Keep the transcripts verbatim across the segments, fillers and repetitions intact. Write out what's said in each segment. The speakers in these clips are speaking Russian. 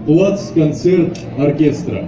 плацконцерт оркестра.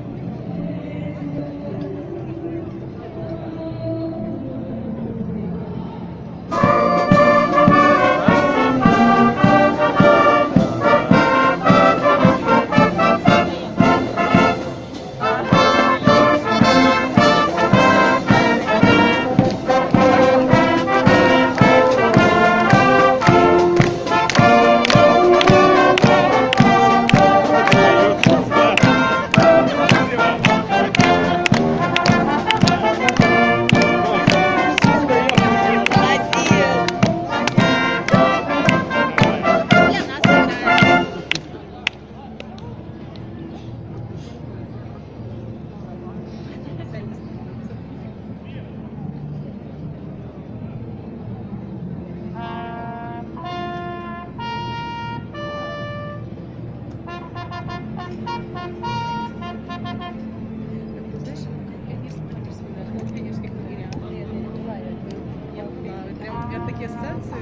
Такие станции.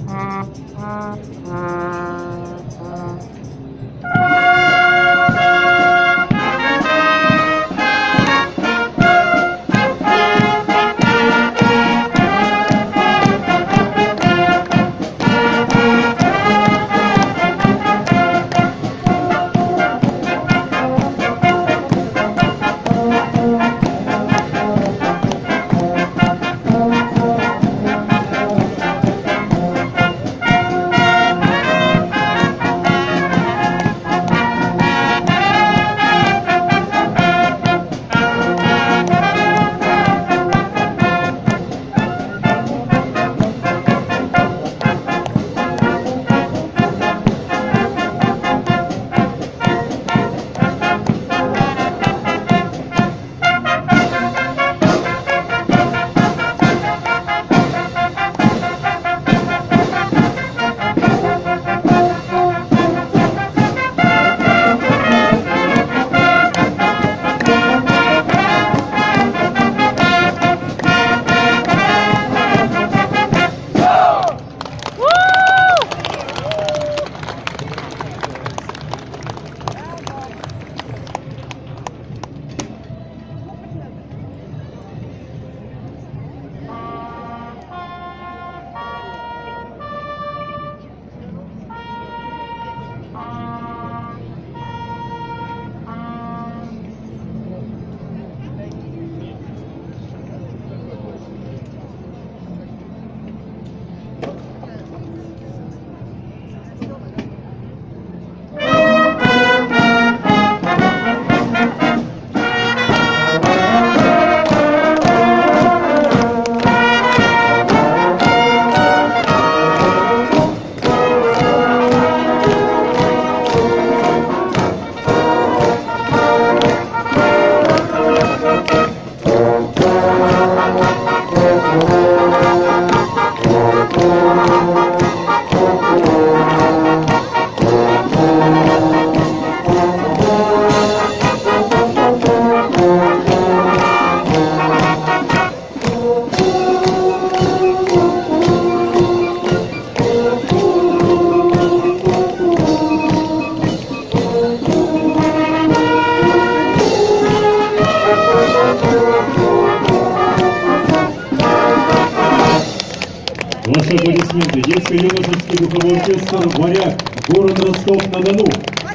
Ваши аплодисменты. Детско-юношеский духовой оркестр «Варяг», город Ростов-на-Дону.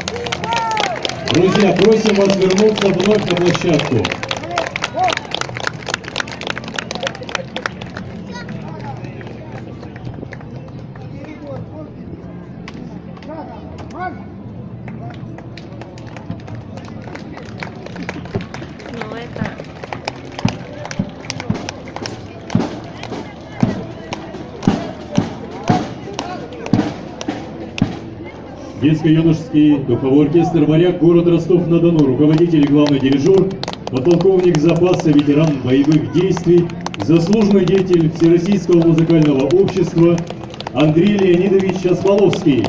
Друзья, просим вас вернуться вновь на площадку. Ну это... Детско-юношеский духовой оркестр «Варяг», город Ростов-на-Дону, руководитель и главный дирижер, подполковник запаса, ветеран боевых действий, заслуженный деятель Всероссийского музыкального общества Андрей Леонидович Осмоловский.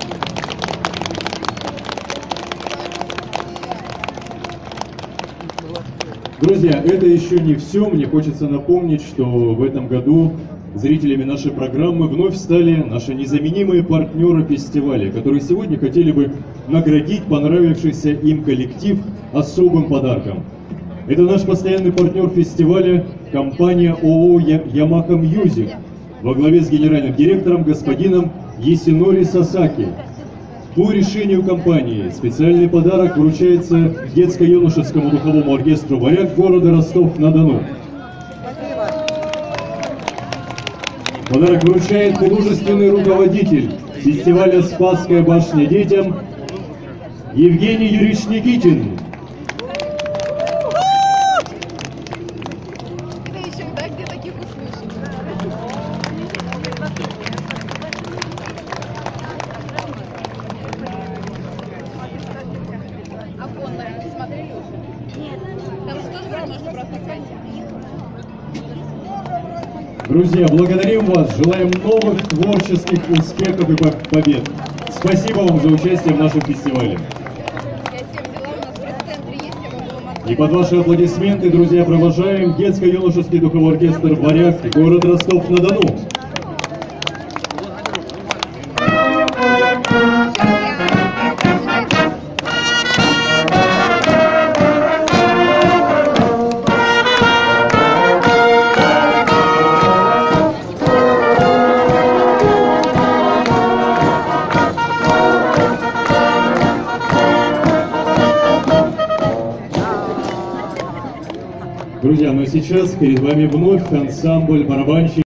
Друзья, это еще не все. Мне хочется напомнить, что в этом году зрителями нашей программы вновь стали наши незаменимые партнеры фестиваля, которые сегодня хотели бы наградить понравившийся им коллектив особым подарком. Это наш постоянный партнер фестиваля, компания ООО Yamaha Music во главе с генеральным директором господином Есинори Сасаки. По решению компании специальный подарок вручается детско-юношескому духовому оркестру «Варяг» города Ростов-на-Дону. Подарок вручает художественный руководитель фестиваля «Спасская башня детям» Евгений Юрьевич Никитин. Друзья, благодарим вас, желаем новых творческих успехов и побед. Спасибо вам за участие в нашем фестивале. И под ваши аплодисменты, друзья, провожаем детско-юношеский духовой оркестр «Варяг», город Ростов-на-Дону. Друзья, ну а сейчас перед вами вновь ансамбль барабанщиков.